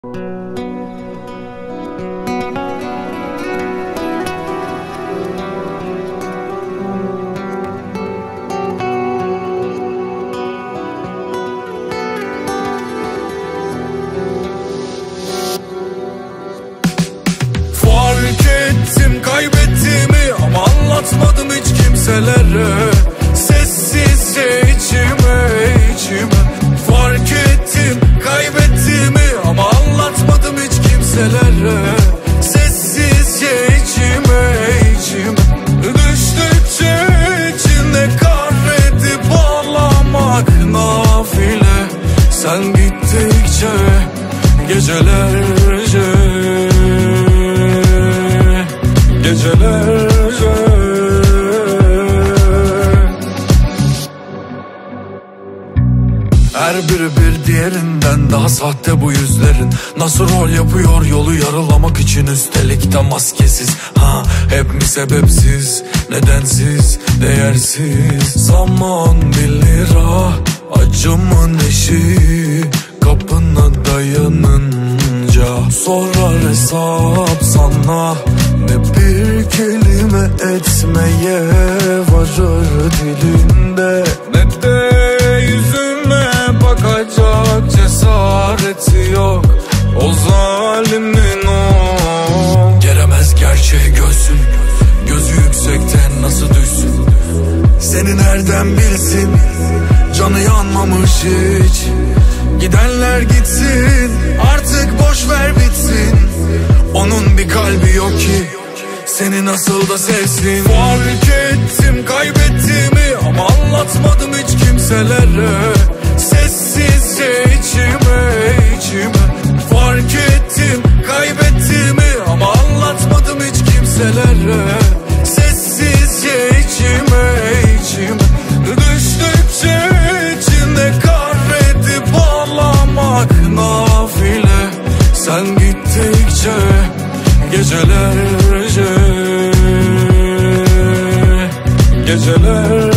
Fark ettim kaybettiğimi ama anlatmadım hiç kimselere. Sessizce içime fark ettim kaybettiğimi ama anlatmadım hiç kimselere. Sessizce içime düştükçe içinde kahredip ağlamak nafile. Sen gittikçe gecelerce her biri bir diğerinden daha sahte bu yüzlerin. Nasıl rol yapıyor yolu yarılamak için, üstelik de maskesiz. Hep mi sebepsiz, nedensiz, değersiz. Zaman 1 lira, acımın eşiği kapına dayanınca sorar hesap sana. Ne bir kelime etmeye varır dilinde, ne de yüzüme bakacak cesareti yok o zalimin o. Geremez gerçeği gözü yüksekten nasıl düşsün? Seni nereden bilsin, canı yanmamış hiç. Gidenler gitsin, artık boş ver bitsin. Onun bir kalbi yok ki seni nasıl da sevsin. Fark ettim kaybettiğimi ama anlatmadım hiç kimselere. Sessizce içime fark ettim kaybettiğimi ama anlatmadım hiç kimselere. Sessizce içime düştükçe içinde kahredip ağlamak nafile. Sen gittikçe gecelerce